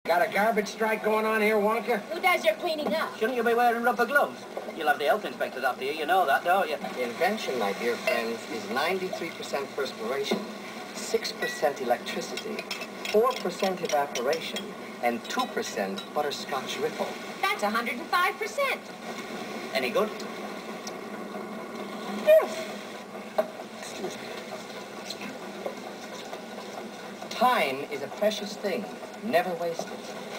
Got a garbage strike going on here, Wonka? Who does your cleaning up? Shouldn't you be wearing rubber gloves? You'll have the health inspectors after you know that, don't you? Invention, my dear friends, is 93% perspiration, 6% electricity, 4% evaporation, and 2% butterscotch ripple. That's 105%. Any good? Excuse me. Time is a precious thing. Never waste it.